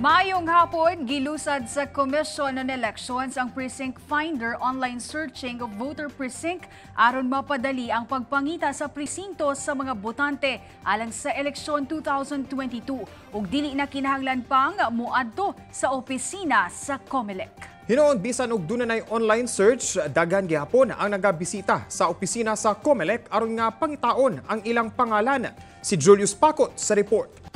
Maayong hapon, gilusad sa Commission on Elections ang Precinct Finder online searching of voter precinct aron mapadali ang pagpangita sa presinto sa mga botante alang sa eleksyon 2022 ug dili na kinahanglan pang muadto sa opisina sa COMELEC. Hinoon bisan og dunay online search, daghan gihapon ang nagabisita sa opisina sa COMELEC aron nga pangitaon ang ilang pangalan. Si Julius Pacot sa report.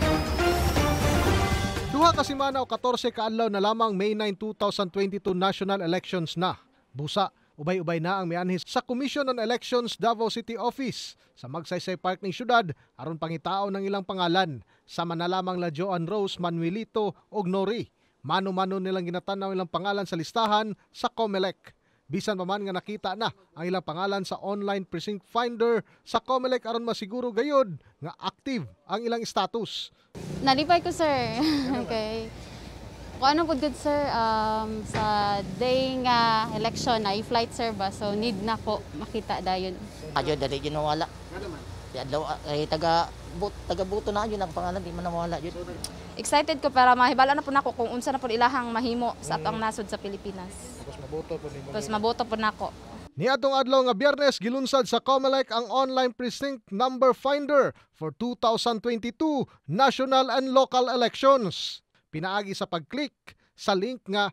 Duha ka semana o 14 ka adlaw na lamang May 9, 2022 national elections na. Busa, ubay-ubay na ang mianhis sa Commission on Elections Davao City Office sa Magsaysay Park ning syudad aron pangitaon ng ilang pangalan. Sama na lamang la Joan Rose, Manuelito ug Nori. Mano-mano nilang ginatanaw ilang pangalan sa listahan sa COMELEC. Bisan pa man nga nakita na ang ilang pangalan sa online precinct finder sa COMELEC aron masiguro gayud nga active ang ilang status. Nalipay ko, sir. Okay. Kung ano po good, sir, sa day nga election na i-flight, sir ba? So need na po makita dayon. Adyo dali yun nawala. Di adlaw ay taga-buto na yun ang pangalan, di man nawala yun. Excited ko para mahibala na po nako kung unsa na po ilahang mahimo sa atong nasod sa Pilipinas. Tapos maboto po nako. Niadtong adlaw nga Biyernes gilunsad sa COMELEC ang online precinct number finder for 2022 national and local elections. Pinaagi sa pag-click sa link nga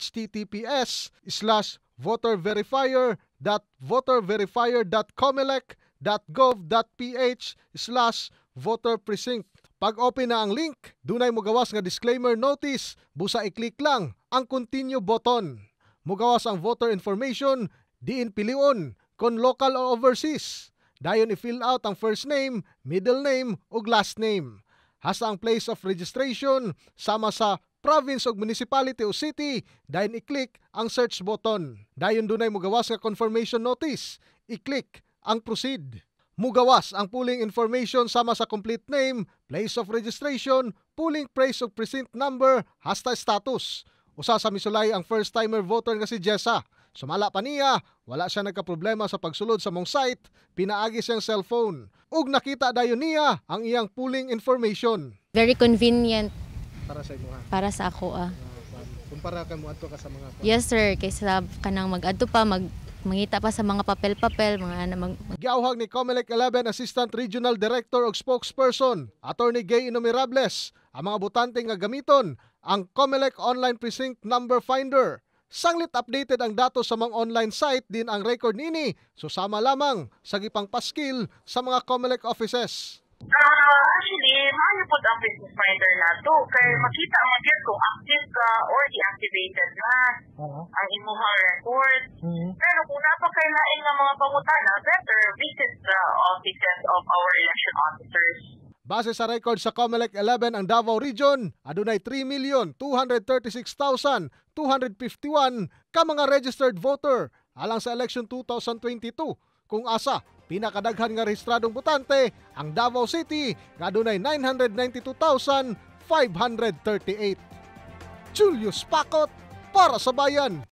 https:/voterverifier.voterverifier.comelec.gov.ph/voterprecinct. Pag-open na ang link, dunay mogawas nga disclaimer notice, busa i-click lang ang continue button. Mugawas ang voter information, diin piliun kung local o overseas. Dayon i-fill out ang first name, middle name ug last name. Hasta ang place of registration sama sa province ug municipality o city, dayon i-click ang search button. Dayon dunay mugawas nga confirmation notice, i-click ang proceed. Mugawas ang polling information sama sa complete name, place of registration, polling place ug precinct number hasta status. Usa sa misulay ang first-timer voter nga si Jessa. Sumala pa niya, wala siya nagkaproblema sa pagsulod sa mong site, pinaagi siyang cellphone. Ug nakita dayon niya ang iyang polling information. Very convenient Para sa imo ha? para sa ako. Kumpara ka mo adto ka sa mga Yes sir, kaysa kanang mag-adto pa, mangita pa sa mga papel-papel, Giauhag ni COMELEC 11 Assistant Regional Director ug Spokesperson, Attorney Gay Inomirables, ang mga botante nga gamiton ang COMELEC Online Precinct Number Finder. Sanglit updated ang datos sa mga online site din ang record nini, susama lamang sa gipang paskil sa mga COMELEC offices. Actually, maayo po ang business finder na to. Kaya makita mo dyan kung active ka or deactivated na ang imuhang record. Pero kung napakailain ng mga pangutana, better visit the offices of our election officers. Base sa record sa COMELEC 11 ang Davao Region, adunay 3,236,251 ka mga registered voter alang sa election 2022. Kung asa, pinakadaghan nga rehistradong botante ang Davao City nga adunay 992,538. Julius Pacot para sa bayan.